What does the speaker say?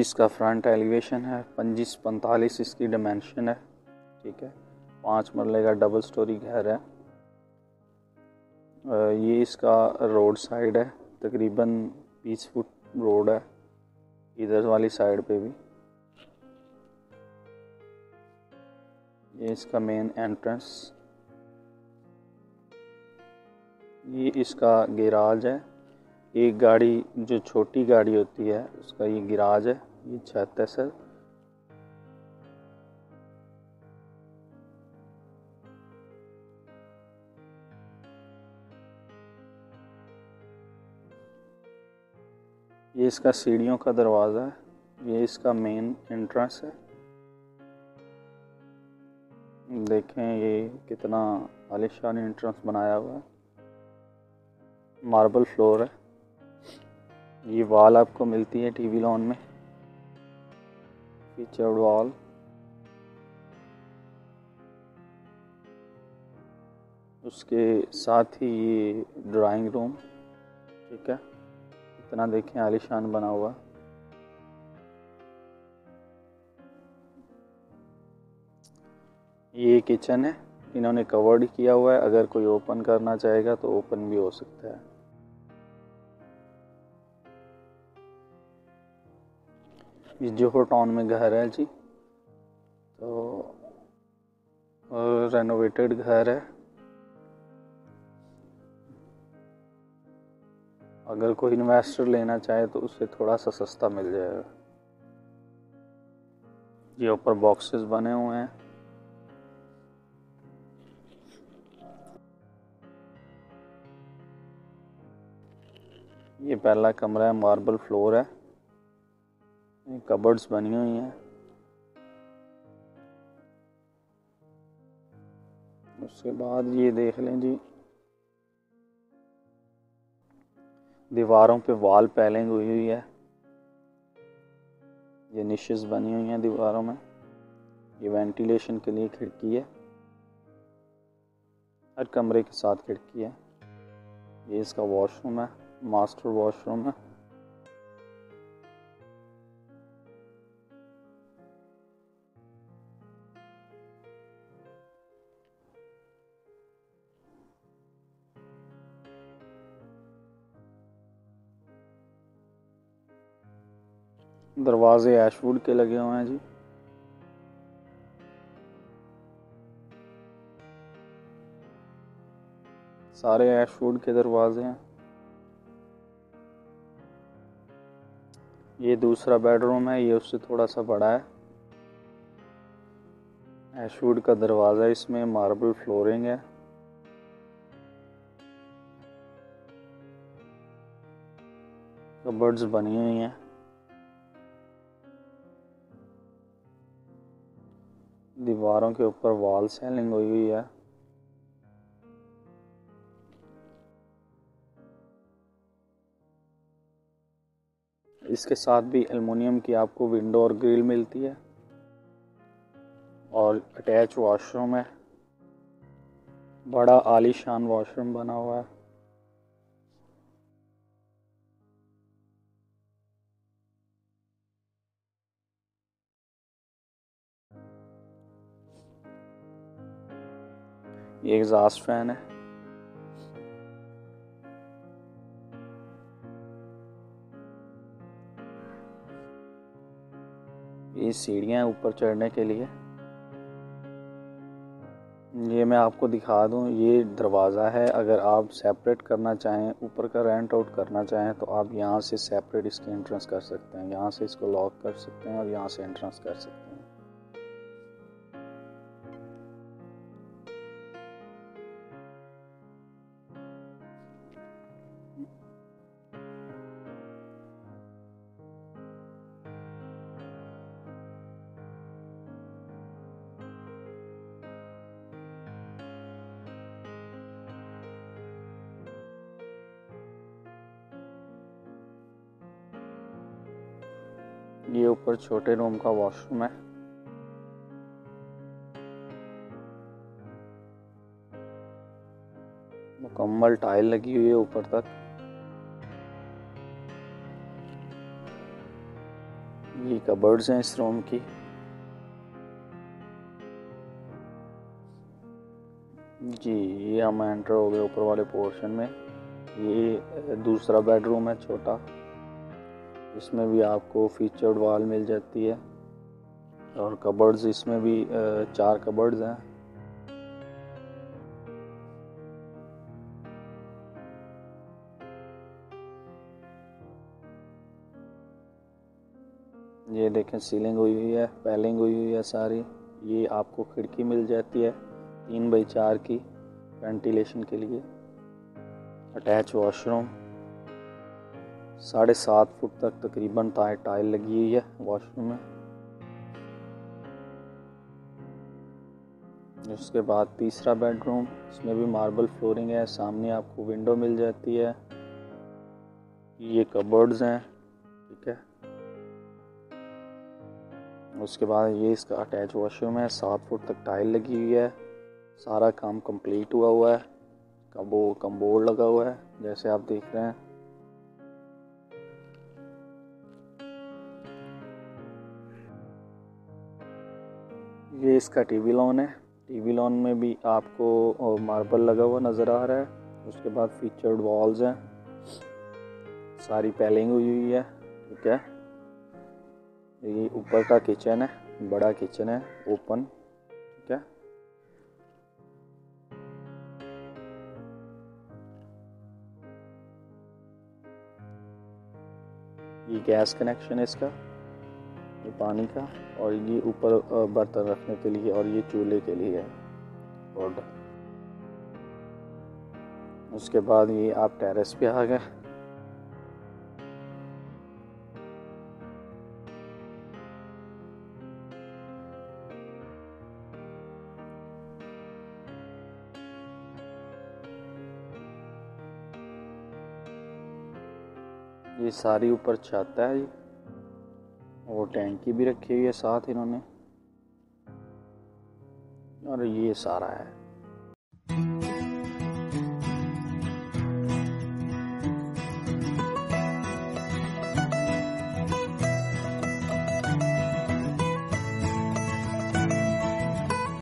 इसका front elevation है, 25-45 इसकी डिमेंशन है। ठीक है, 5 मरले का डबल स्टोरी घर है। ये इसका रोड साइड है, तकरीबन 20 फुट रोड है इधर वाली साइड पे भी। ये इसका मेन एंट्रेंस, ये इसका गैराज है। एक गाड़ी जो छोटी गाड़ी होती है उसका ये गैराज है। ये छत है सर। ये इसका सीढ़ियों का दरवाज़ा है। ये इसका मेन एंट्रेंस है। देखें ये कितना आलीशान एंट्रेंस बनाया हुआ है। मार्बल फ्लोर है। ये वॉल आपको मिलती है टीवी लॉन में, फीचर्ड वॉल। उसके साथ ही ये ड्राइंग रूम। ठीक है, इतना देखें आलीशान बना हुआ। ये किचन है, इन्होंने कवर्ड किया हुआ है। अगर कोई ओपन करना चाहेगा तो ओपन भी हो सकता है। ये जोहर टाउन में घर है जी, तो रेनोवेटेड घर है। अगर कोई इन्वेस्टर लेना चाहे तो उससे थोड़ा सा सस्ता मिल जाएगा। ये ऊपर बॉक्सेस बने हुए हैं। ये पहला कमरा है, मार्बल फ्लोर है, कबर्ड्स बनी हुई हैं। उसके बाद ये देख लें जी, दीवारों पे वॉल पैलिंग हुई हुई है। ये निशेस बनी हुई हैं दीवारों में। ये वेंटिलेशन के लिए खिड़की है, हर कमरे के साथ खिड़की है। ये इसका वॉशरूम है, मास्टर वॉशरूम है। दरवाजे ऐशवुड के लगे हुए हैं जी। सारे ऐशवुड के दरवाजे हैं। ये दूसरा बेडरूम है, ये उससे थोड़ा सा बड़ा है। ऐशवुड का दरवाज़ा, इसमें मार्बल फ्लोरिंग है। कबर्ड्स बनी हुई हैं। दीवारों के ऊपर वॉल सेलिंग हुई हुई है। इसके साथ भी एल्युमिनियम की आपको विंडो और ग्रिल मिलती है। और अटैच वॉशरूम है, बड़ा आलीशान वॉशरूम बना हुआ है। ये एग्जॉस्ट फैन है। ये सीढ़ियाँ ऊपर चढ़ने के लिए। ये मैं आपको दिखा दूं, ये दरवाज़ा है। अगर आप सेपरेट करना चाहें, ऊपर का रेंट आउट करना चाहें, तो आप यहाँ से सेपरेट इसकी एंट्रेंस कर सकते हैं। यहाँ से इसको लॉक कर सकते हैं और यहाँ से एंट्रेंस कर सकते हैं। ये ऊपर छोटे रूम का वॉशरूम है। मुकम्मल टाइल लगी हुई है ऊपर तक। ये कबर्ड्स हैं इस रूम की। जी, ये हम एंटर हो गए ऊपर वाले पोर्शन में। ये दूसरा बेडरूम है छोटा, इसमें भी आपको फीचर्ड वॉल मिल जाती है और कबर्ड्स इसमें भी 4 कबर्ड्स हैं। ये देखें सीलिंग हुई हुई है, पैलिंग हुई हुई है सारी। ये आपको खिड़की मिल जाती है 3x4 की वेंटिलेशन के लिए। अटैच वॉशरूम 7.5 फुट तक तकरीबन टाइल लगी हुई है वॉशरूम में। उसके बाद तीसरा बेडरूम, इसमें भी मार्बल फ्लोरिंग है, सामने आपको विंडो मिल जाती है। ये कबर्ड्स हैं, ठीक है। उसके बाद ये इसका अटैच वॉशरूम है, 7 फुट तक टाइल लगी हुई है, सारा काम कंप्लीट हुआ है। कमबोर्ड लगा हुआ है जैसे आप देख रहे हैं। ये इसका टीवी लॉन है, टीवी लॉन में भी आपको मार्बल लगा हुआ नज़र आ रहा है। उसके बाद फीचर्ड वॉल्स हैं, सारी पैलिंग हुई है, ठीक है। ये ऊपर का किचन है, बड़ा किचन है ओपन, ठीक है। ये गैस कनेक्शन है इसका, ये पानी का, और ये ऊपर बर्तन रखने के लिए, और ये चूल्हे के लिए है। और उसके बाद ये आप टेरेस पे आ गए। ये सारी ऊपर छत है जी, और टैंकी भी रखी हुई है साथ इन्होंने, और ये सारा है।